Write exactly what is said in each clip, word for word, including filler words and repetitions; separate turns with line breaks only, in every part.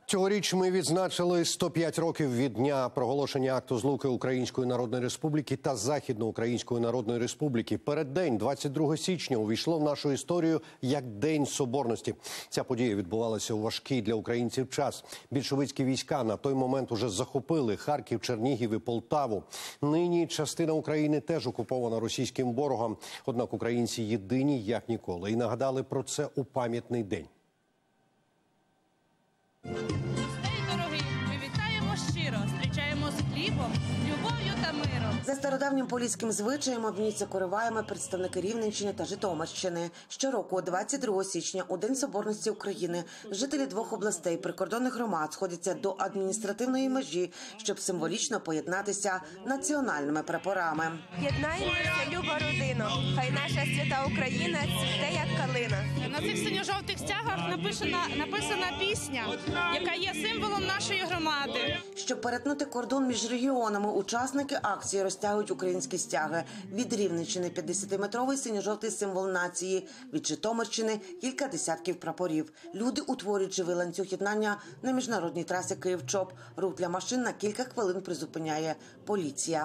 Цьогоріч ми відзначили сто п'ять років від дня проголошення акту злуки Української Народної Республіки та Західноукраїнської Народної Республіки. Переддень, двадцять другого січня, увійшло в нашу історію як День Соборності. Ця подія відбувалася у важкий для українців час. Більшовицькі війська на той момент уже захопили Харків, Чернігів і Полтаву. Нині частина України теж окупована російським ворогом. Однак українці єдині як ніколи і нагадали про це у пам'ятний день.
Гостей дорогих ми вітаємо щиро, зустрічаємо з хлібом, любов'ю та миром.
За стародавнім поліським звичаєм обнються кориваями представники Рівненщини та Житомирщини. Щороку, двадцять другого січня, у День Соборності України, жителі двох областей прикордонних громад сходяться до адміністративної межі, щоб символічно поєднатися національними прапорами.
Єднаємося, люба родина, хай наша свята Україна цвіте, як калина.
На цих синьо-жовтих стягах написана, написана пісня, яка є символом нашої громади.
Щоб перетнути кордон між регіонами, учасники акції розтягують українські стяги. Від Рівненщини – п'ятдесятиметровий синьо-жовтий символ нації, від Житомирщини – кілька десятків прапорів. Люди утворюють живий ланцюг єднання на міжнародній трасі Київ-Чоп. Рух для машин на кілька хвилин призупиняє поліція.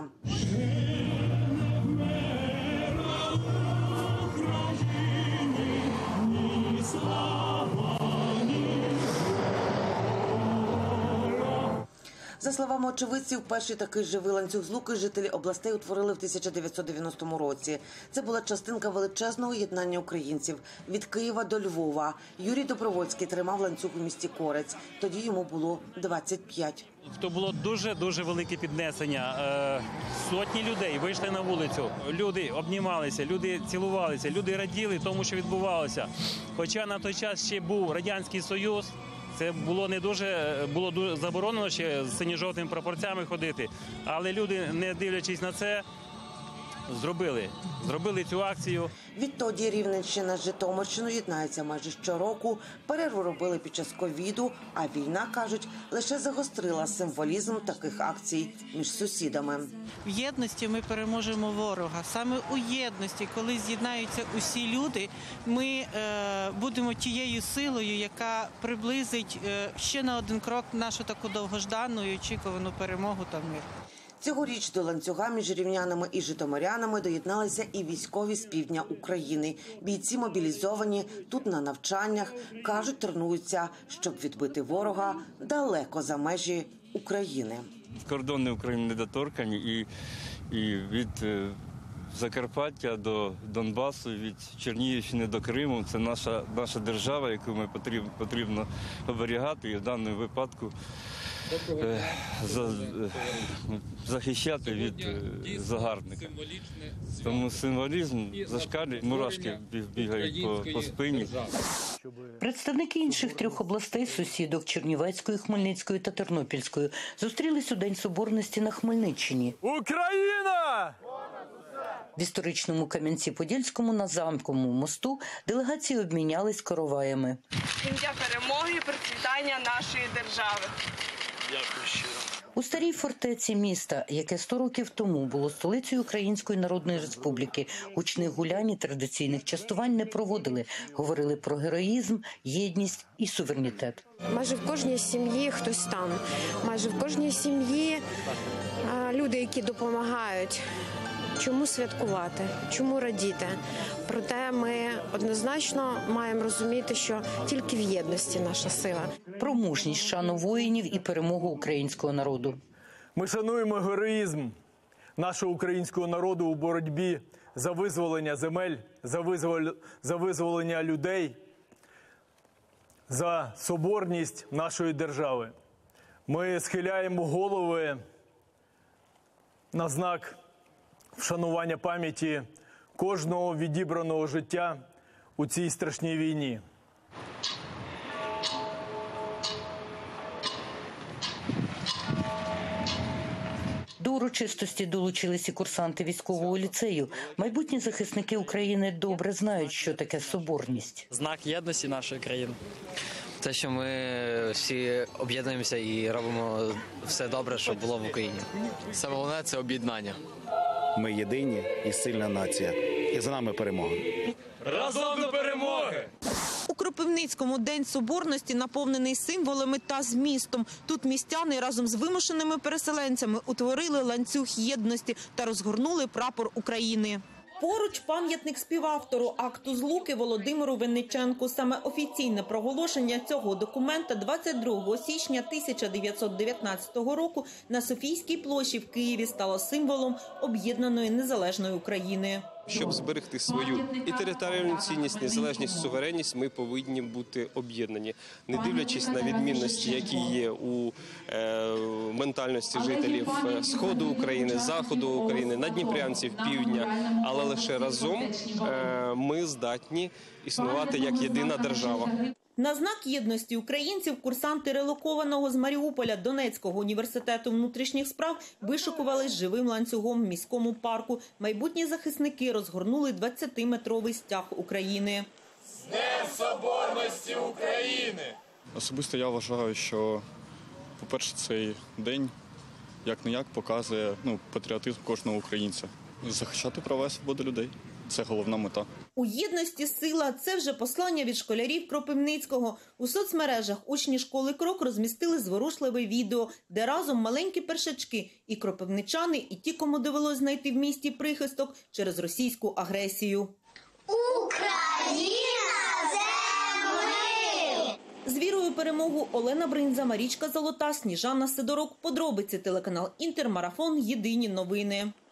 За словами очевидців, перший такий живий ланцюг злуки жителі областей утворили в тисяча дев'ятсот дев'яностому році. Це була частинка величезного єднання українців від Києва до Львова. Юрій Добровольський тримав ланцюг у місті Корець. Тоді йому було двадцять п'ять.
То було дуже-дуже велике піднесення. Сотні людей вийшли на вулицю. Люди обнімалися, люди цілувалися, люди раділи тому, що відбувалося. Хоча на той час ще був Радянський Союз, це було не дуже, було дуже заборонено ще з синьо-жовтими прапорцями ходити. Але люди, не дивлячись на це, зробили, зробили цю акцію.
Відтоді Рівненщина з Житомирщиною єднаються майже щороку. Перерву робили під час ковіду, а війна, кажуть, лише загострила символізм таких акцій між сусідами.
В єдності ми переможемо ворога. Саме у єдності, коли з'єднаються усі люди, ми е, будемо тією силою, яка приблизить е, ще на один крок нашу таку довгождану і очікувану перемогу та мир.
Цьогоріч до ланцюга між рівнянами і житомирянами доєдналися і військові з півдня України. Бійці мобілізовані, тут на навчаннях, кажуть, тренуються, щоб відбити ворога далеко за межі України.
Кордони України недоторкані і, і від Закарпаття до Донбасу, від Чернігівщини до Криму. Це наша, наша держава, яку ми потрібно, потрібно оберігати і в даному випадку За, захищати від загарбника. Тому символізм зашкалює, мурашки бігають по, по спині.
Представники інших трьох областей, сусідок Чернівецької, Хмельницької та Тернопільської, зустрілись у День Соборності на Хмельниччині.
Україна!
В історичному Кам'янці-Подільському на Замковому мосту делегації обмінялись короваями.
Кінця перемоги і процвітання нашої держави.
Дякую щиро.
У старій фортеці міста, яке сто років тому було столицею Української Народної Республіки, гучних гулянь і традиційних частувань не проводили. Говорили про героїзм, єдність і суверенітет.
Майже в кожній сім'ї хтось там. Майже в кожній сім'ї люди, які допомагають. Чому святкувати? Чому радіти? Проте ми однозначно маємо розуміти, що тільки в єдності наша сила.
Про мужність, шану воїнів і перемогу українського народу.
Ми шануємо героїзм нашого українського народу у боротьбі за визволення земель, за визвол... за визволення людей, за соборність нашої держави. Ми схиляємо голови на знак вшанування пам'яті кожного відібраного життя у цій страшній війні.
До урочистості долучились і курсанти військового ліцею. Майбутні захисники України добре знають, що таке соборність.
Знак єдності нашої країни. Те, що ми всі об'єднуємося і робимо все добре, щоб було в Україні. Саме головне – це об'єднання.
Ми єдині і сильна нація. І за нами перемога.
Разом до перемоги!
Кропивницькому День Соборності наповнений символами та змістом. Тут містяни разом з вимушеними переселенцями утворили ланцюг єдності та розгорнули прапор України. Поруч пам'ятник співавтору акту злуки Володимиру Винниченку. Саме офіційне проголошення цього документа двадцять другого січня тисяча дев'ятсот дев'ятнадцятого року на Софійській площі в Києві стало символом об'єднаної незалежної України.
Щоб зберегти свою і територіальну цінність, незалежність, суверенність, ми повинні бути об'єднані. Не дивлячись на відмінності, які є у е, ментальності жителів Сходу України, Заходу України, надніпрянців, Півдня, але лише разом е, ми здатні існувати як єдина держава.
На знак єдності українців курсанти релокованого з Маріуполя Донецького університету внутрішніх справ вишикувались живим ланцюгом в міському парку. Майбутні захисники розгорнули двадцятиметровий стяг України.
З Днем Соборності України!
Особисто я вважаю, що, по-перше, цей день як-не-як показує ну, патріотизм кожного українця. Захищати права і свободи людей – це головна мета.
У єдності сила – це вже послання від школярів Кропивницького. У соцмережах учні школи «Крок» розмістили зворушливе відео, де разом маленькі першачки – і кропивничани, і ті, кому довелось знайти в місті прихисток через російську агресію.
Україна – це ми!
З вірою в перемогу Олена Бринза, Марічка Золота, Сніжана Сидорук. Подробиці телеканал «Інтер», Марафон, Єдині новини.